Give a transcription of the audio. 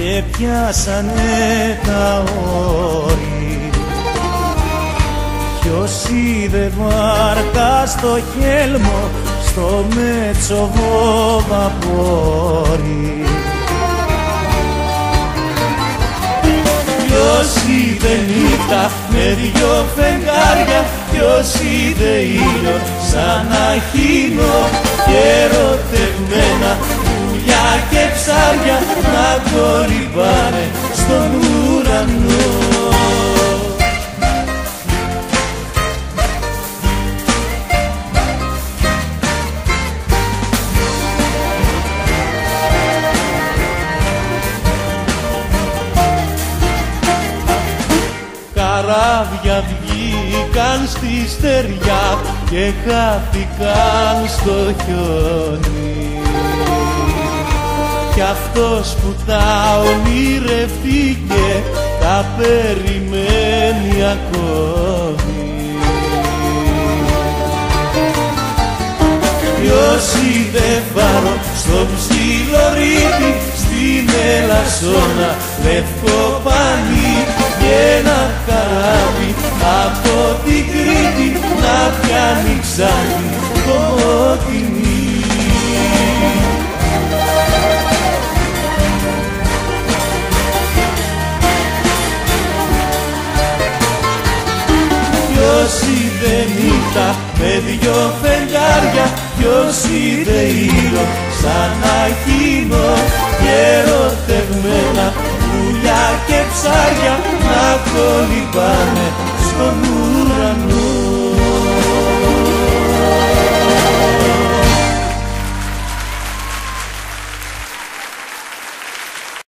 και πιάσανε τα όρη. Ποιος είδε βάρκα στο χέλμο, στο μέτσοβο βαπόρι. Ποιος είδε νύχτα με δυο φεγγάρια, ποιος είδε ήλιο σαν αχίνο και ερωτευμένα πουλιά και ψάρια να κολυμπάνε στον ουρανό. Καράβια βγήκαν στη στεριά και χάθηκαν στο χιόνι. Κι αυτός που τα ονειρευτήκε τα περιμένει ακόμη. Ποιος είδε φάρο στο ψιλορίδι, στην Ελασσόνα λευκό πανί και ένα καράβι από την Κρήτη να πιάνει ξάνη κομμωτινή. Ποιος είδε νύχτα με δυο φεγγάρια, ποιος είδε ήλιο σαν αχίνο και ερωτευμένα πουλιά και ψάρια να κολυμπάνε στον ουρανό.